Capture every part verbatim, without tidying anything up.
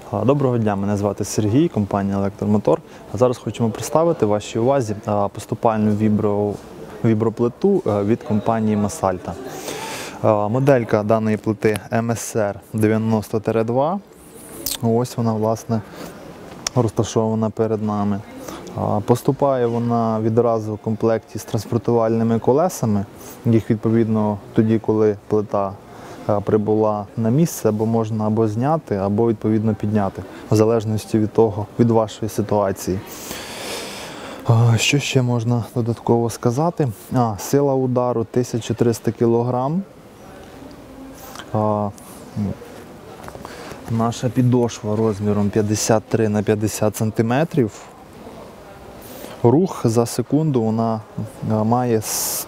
Доброго дня, мене звати Сергій, компанія Електромотор. А зараз хочемо представити вашій увазі поступальну вібро, віброплиту від компанії Масальта. Моделька даної плити ем ес ар дев'яносто два. Ось вона, власне, розташована перед нами. Поступає вона відразу в комплекті з транспортувальними колесами, їх відповідно тоді, коли плита прибула на місце, або можна або зняти, або відповідно підняти, в залежності від того, від вашої ситуації. Що ще можна додатково сказати? А, сила удару тисяча триста кілограм. А, наша підошва розміром п'ятдесят три на п'ятдесят сантиметрів. Рух за секунду вона має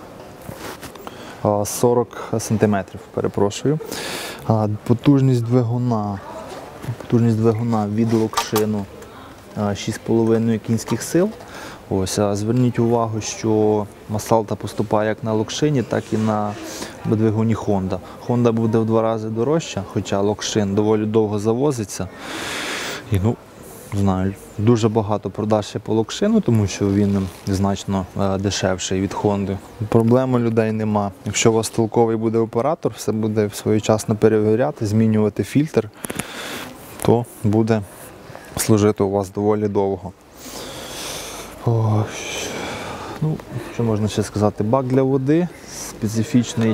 сорок сантиметрів, перепрошую. Потужність двигуна, потужність двигуна від локшину шість з половиною кінських сил. Ось, зверніть увагу, що Масальта поступає як на локшині, так і на двигуні Honda. Honda буде в два рази дорожча, хоча локшин доволі довго завозиться. І, ну, знаю, дуже багато продаж ще по локшину, тому що він значно дешевший від Honda. Проблем у людей нема. Якщо у вас толковий буде оператор, все буде своєчасно перевіряти, змінювати фільтр, то буде служити у вас доволі довго. О, ну, що можна ще сказати? Бак для води, специфічний,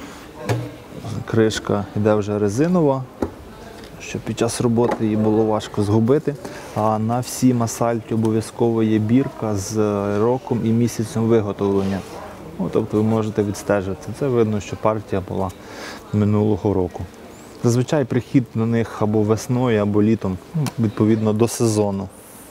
кришка йде вже резинова, щоб під час роботи її було важко згубити. А на всій Масальті обов'язково є бірка з роком і місяцем виготовлення. Ну, тобто ви можете відстежити. Це видно, що партія була минулого року. Зазвичай прихід на них або весною, або літом, відповідно до сезону.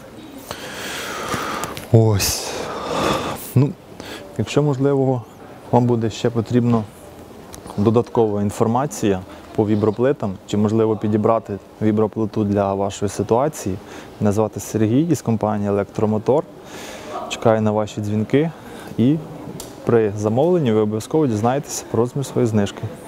Ось. Ну, якщо, можливо, вам буде ще потрібна додаткова інформація по віброплитам, чи, можливо, підібрати віброплиту для вашої ситуації, мене звати Сергій із компанії Електромотор. Чекаю на ваші дзвінки і при замовленні ви обов'язково дізнаєтеся про розмір своєї знижки.